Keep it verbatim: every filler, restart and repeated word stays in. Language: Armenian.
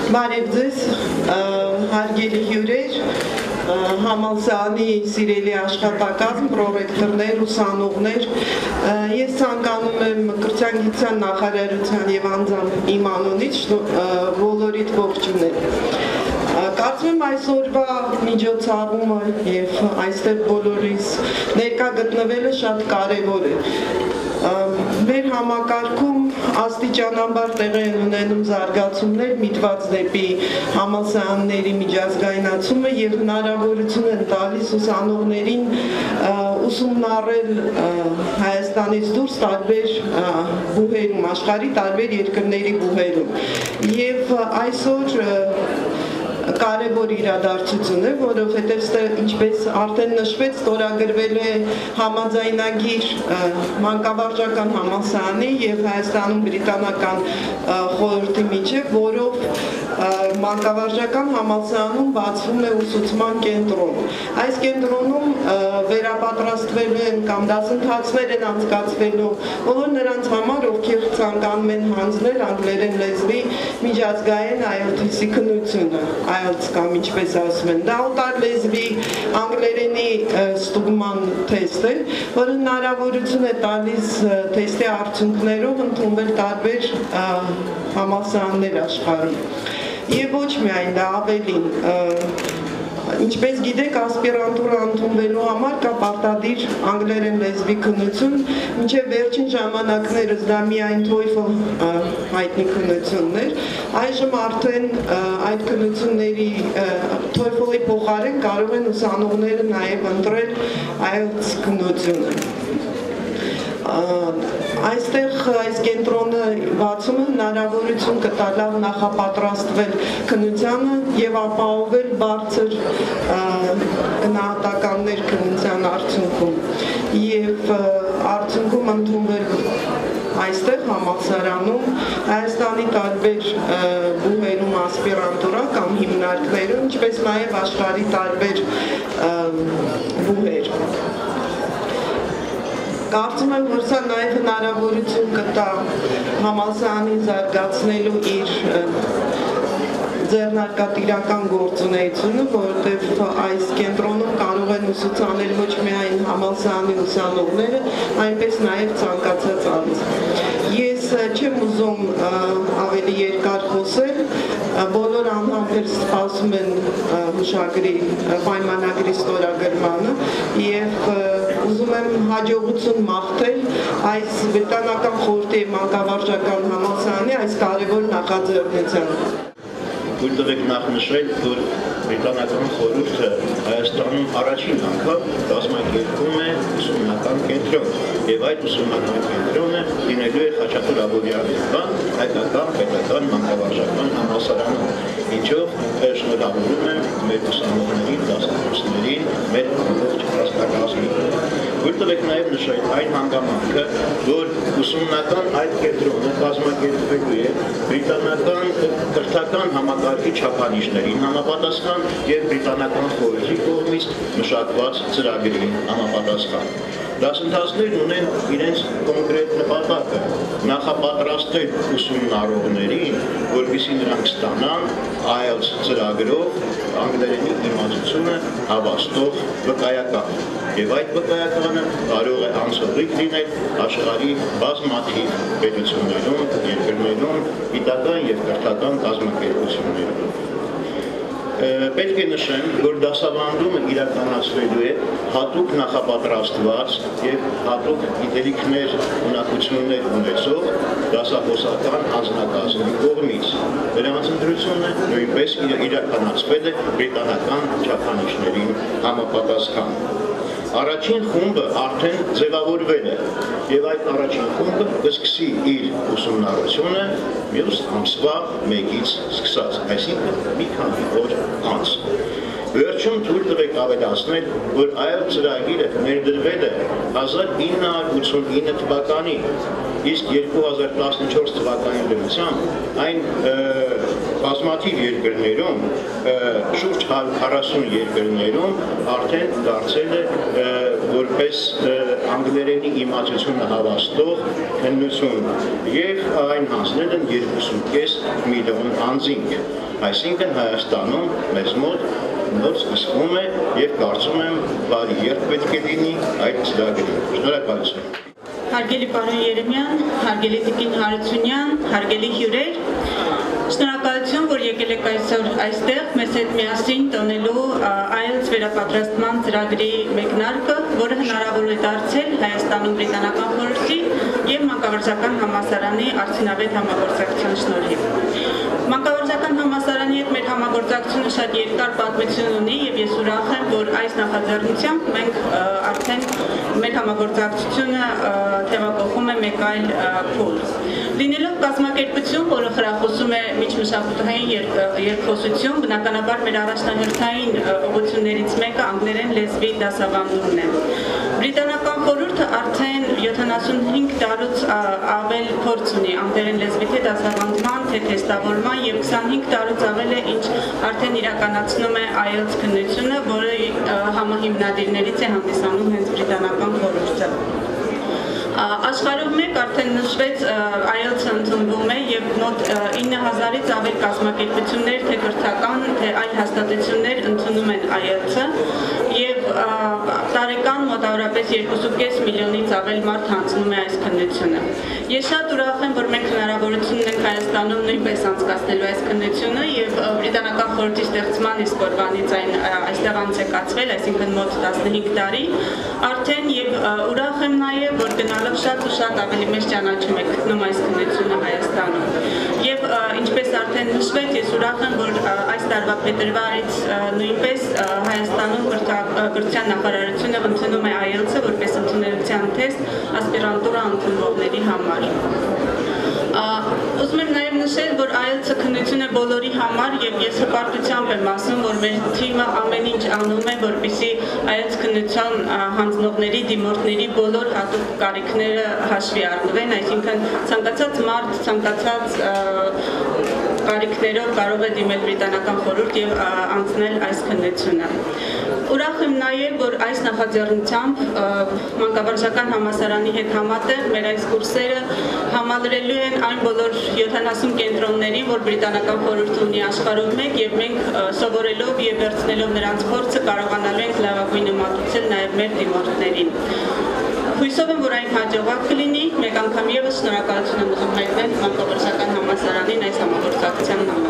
Բարև ձեզ, հարգելի հյուրեր, համալսարանի սիրելի աշխատակազմ, պրոռեկտորներ, ուսանողներ, ես ցանկանում եմ կրթության գիտության նախարարության եւ անձամբ իմ անունից բոլորիդ ողջունել։ Կարծում եմ այսօրվա միջոցառումը եւ այստեղ բոլորիս ներկա գտնվելը շատ կարեւոր է։ Մեր համակարգում աստիճանաբար տեղի են ունենում զարգացումներ միտված դեպի համալսարանների միջազգայնացումը եւ հնարավորություն են տալիս ուսանողներին ուսումնառել Հայաստանից դուրս տարբեր բուհերում, աշխարհի տարբեր երկրների բուհերում։ Եվ այսօր կարևոր իրադարձություն է, որովհետև ստեղ ինչպես արդեն նշվեց, ստորագրվել է համաձայնագիր մանկավարժական համալսարանի եւ Հայաստանում բրիտանական խորհրդի միջեւ, որով մանկավարժական համալսարանում բացվում է ուսուցման կենտրոն։ Այս կենտրոնում վերապատրաստվելու են կամ դասընթացներ են անցկացվելու բոլոր նրանց համար, ովքեր ցանկանում են հանձնել անգլերեն լեզվի միջազգային այ ել թի էս քննությունը, այ ել թի էս կամ ինչպես ասում են, դա օտար լեզվի անգլերենի ստուգման թեստ է, որը հնարավորություն է տալիս թեստի արդյունքներով ընդունվել տարբեր համալսարաններ աշխարհում։ Եվ ոչ միայն դա, ավելին, ինչպես գիտեք, ասպիրանտուրա ընդունվելու համար կա պարտադիր անգլերեն լեզվի քննություն, մինչև վերջին ժամանակներս դա միայն TOEFL հայտնի քննությունն էր, այժմ արդեն այդ քննությունների TOEFL-ի փոխարեն կարող են ուսանողները նաև ընտրել այ ել թի էս քննությունը։ Այստեղ այս կենտրոնը բացումը հնարավորություն կտա լավ նախապատրաստվել քննությանը եւ ապահովել բարձր գնահատականներ քննության արդյունքում եւ արդյունքում ընդունվել այստեղ համալսարանում Հայաստանի տարբեր բուհերում ասպիրանտուրա կամ հիմնարկներում, ինչպես նաեւ աշխարհի տարբեր բուհեր։ Կարծում եմ, որ սա նաև հնարավորություն կտա համալսարանին զարգացնելու իր ձեռնարկատիրական գործունեությունը, որովհետև այս կենտրոնում կարող են ուսուցանել ոչ միայն համալսարանի ուսանողները, այնպես նաև ցանկացած անձ։ Ես չեմ ուզում ավելի երկար խոսել, բոլոր անդամներ սպասում են հուշագրի պայմանագրի ստորագրմանը եւ ուզում եմ հաջողություն մաղթել այս բրիտանական խորհրդի մանկավարժական համալսարանի այս կարևոր նախաձեռնությանը։ Թույլ տվեք նախնշել, որ բրիտանական խորհուրդը Հայաստանում առաջին անգամ կազմակերպում է ուսումնական կենտրոն եւ այդ ուսումնական կենտրոնը լինելու է Խաչատուր Աբովյանի անվան հայկական պետական մանկավարժական համալսարանում, ինչով շնորհավորում եմ մեր ուսանողներին, դասախոսներին, մեր ամբողջ հասարակազմին։ Թույլ տվեք նաեւ նշել այն հանգամանքը, որ ուսումնական այդ կենտրոնը կազմակերպվելու է բրիտանական կրթական համակարգի չափանիշներին համապատասխան եւ բրիտանական խորհրդի կողմից մշակված ծրագրի համապատասխան։ Դասընթացներն ունեն իրենց կոնկրետ նպատակը նախապատրաստել ուսումնառողներին, որպեսզի նրանք ստանան այ ել թի էս ծրագրով անգլերենի իմացությունը հավաստող վկայական։ Եվ այդ վկայականը կարող է անցողիկ լինել աշխարհի բազմաթիվ պետություններում, երկրներում, գիտական եւ կրթական կազմակերպություններում։ Պետք է նշեմ, որ դասավանդումը իրականացվելու է հատուկ նախապատրաստված եւ հատուկ գիտելիքներ, ունակություններ ունեցող դասախոսական անձնակազմի կողմից։ Դրանց ընտրությունը նույնպես իրականացվել է բրիտանական չափանիշներին համապատասխան։ Առաջին խումբը արդեն ձևավորվել է եւ այդ առաջին խումբը կսկսի իր ուսումնառությունը մյուս ամսվա մեկից սկսած, այսինքն մի քանի օր անց։ Վերջում թույլ տվեք ավելացնել, որ այ ել թի էս ծրագիրը ներդրվել է հազար ինը հարյուր ութսունինը թվականին, իսկ երկու հազար տասնչորս թվականի դրությամբ այն բազմաթիվ երկրներում, շուրջ հարյուր քառասուն երկրներում արդեն դարձել է որպես անգլերենի իմացությունը հավաստող քննություն եւ այն հանձնել են երկու կես միլիոն անձինք։ Այսինքն Հայաստանում մեզ մոտ նոր սկսվում է եւ կարծում եմ բարի երբ պետք է լինի այդ ծրագրը։ Շնորհակալություն։ Հարգելի պարոն Երեմյան, հարգելի Տիկին Հարությունյան, հարգելի հյուրեր, շնորհակալություն, որ եկել եք այսօր այստեղ մեզ հետ միասին տոնելու այելց վերապատրաստման ծրագրի մեկնարկը, որը հնարավոր է դարձել Հայաստանում Բրիտանական խորհրդի եւ Մանկավարժական համալսարանի արդյունավետ համագործակցության շնորհիվ։ Մանկավարժական համալսարանի հետ մեր համագործակցությունը շատ երկար պատմություն ունի եւ ես ուրախ եմ, որ այս նախաձեռնությամբ մենք արդեն մեր համագործակցությունը թևակողում է մեկ այլ փուլ։ Լինելով կազմակերպություն, որը խրախուսում է միջմշակութային երկխոսություն, բնականաբար մեր առաջնահերթային ուղղություններից մեկը անգլերեն լեզվի դասավանդումն է։ Բրիտանական խորհուրդը արդեն յոթանասունհինգ տարուց ավել փորձ ունի անգլերեն լեզվի թե դասավանդման, թե թեստավորման եւ քսանհինգ տարուց ավել է, ինչ արդեն իրականացնում է այելց քննությունը, որը համահիմնադիրներից է հանդիսանում հենց Բրիտանական խորհուրդը։ Աշխարհում մեկ արդեն նշվեց այելցը ընդունվում է եւ մոտ ինը հազարից ավել կազմակերպություններ, թե կրթական, թե այլ հաստատություններ ընդունում են այելցը եւ տարեկան մոտավորապես երկու կես միլիոնից ավել մարդ հանձնում է այս քննությունը։ Ես շատ ուրախ եմ, որ մենք հնարավորություն ունենք Հայաստանում նույնպես անցկացնելու այս քննությունը եւ Բրիտանական խորհրդի ստեղծման իսկ օրվանից այն այստեղ անց է կացվել, այսինքն մոտ տասնհինգ տարի արդեն եւ ուրախ եմ նաեւ, որ գնալով շատ ու շատ ավելի մեծ ճանաչում եք գտնում այս քննությունը Հայաստանում։ Եվ ինչպես արդեն նշվեց, ես ուրախ եմ, որ այս տարվա փետրվարից նույնպես Հայաստանում կրթության նախարարությունը ընդունում է այելցը որպես ընդունելության թեստ ասպիրանտուրա ընդունողների համար։ Ուզում եմ նաև նշել, որ այելցը քննություն է բոլորի համար եւ ես հպարտությամբ եմ ասում, որ մեր թիմը ամեն ինչ անում է, որպեսզի այելց քննության հանձնողների, դիմորդների բոլոր հատուկ կարիքները հաշվի առնվեն, այսինքն ցանկացած մարդ, ցանկացած կարիքներով կարող է դիմել Բրիտանական խորհուրդ եւ անցնել այս քննությունը։ Ուրախ եմ նաև, որ այս նախաձեռնությամբ Մանկավարժական համալսարանի հետ համատեղ մեր այս կուրսերը համալրելու են այն բոլոր յոթանասուն կենտրոններին, որ Բրիտանական խորհուրդը ունի աշխարհով մեկ եւ մենք սովորելով եւ վերցնելով նրանց փորձը կարողանալու ենք լավագույնը մատուցել նաև մեր դիմորդներին։ Հույսով եմ, որ այն հաջողակ կլինի, մեկ անգամ եւս շնորհակալություն եմ ուզում հայտնել Մանկավարժական համալսարանին այս համագործակցության համար։